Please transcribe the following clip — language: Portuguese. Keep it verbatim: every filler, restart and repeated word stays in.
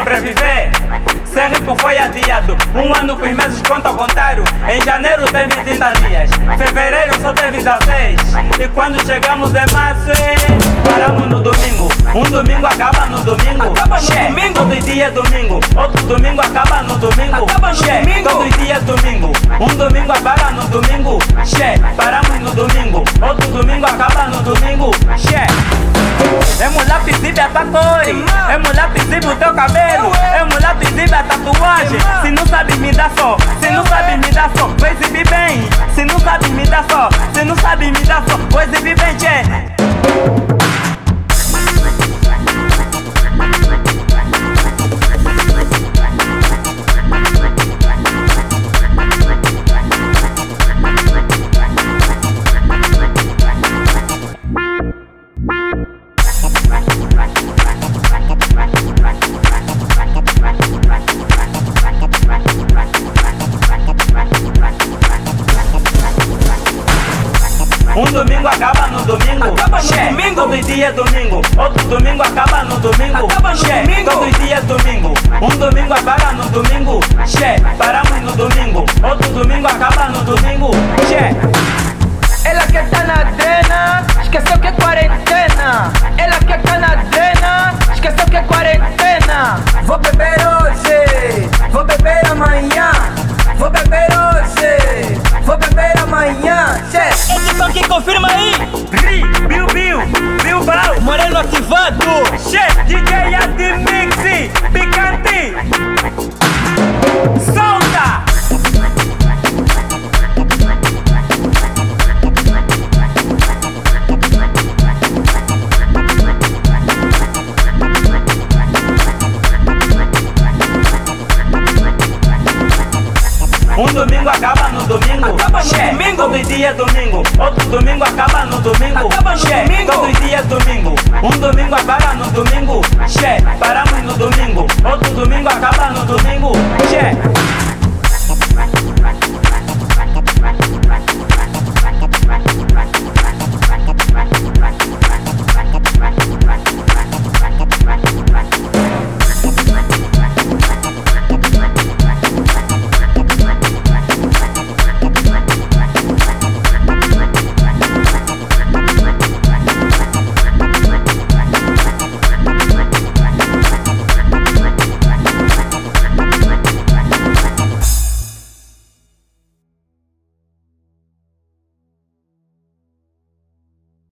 sobreviver. Sem ritmo foi adiado. Um ano com os meses conta ao contrário. Em janeiro teve trinta dias, fevereiro só teve dezesseis. E quando chegamos em março, paramos no domingo. Um domingo acaba no domingo. Acaba no domingo. Todo dia é domingo. Outro domingo acaba no domingo. Acaba no domingo. Todo dia é domingo. Um domingo acaba no domingo. Che, paramos no domingo. Outro domingo acaba no domingo. Che. Emo lápis e a cor. Emo lápis e o teu cabelo. Emo lápis e a tatuagem. Se não sabes me dar só, se não sabes me dar só, vou exibir bem. Se não sabes me dar só, se não sabes me dar só, vou exibir bem, che. Um domingo acaba no domingo. Acaba no Che, domingo. todo dia é domingo. Outro domingo acaba no domingo. Acaba no che, domingo. todo dia é domingo. Um domingo acaba no domingo. Che, paramos no domingo. Outro domingo acaba no domingo. Che. Ela que tá na drena, esqueceu que é quarentena. Ela que tá na drena, esqueceu que é quarentena. Vou beber hoje, vou beber amanhã. Vou beber hoje, vou beber amanhã. Che. Esse som que confirma aí. Ri, Biu Biu, Bilbao. Moreno ativado. Che, D J Admix, Picante. Solta! Um domingo acaba no domingo. Acaba no che, domingo. Todo dia é domingo. Outro domingo acaba no domingo. Acaba no che, domingo. Todo dia é domingo. Um domingo acaba no domingo. Che, paramos no domingo. Outro domingo acaba no domingo. Che.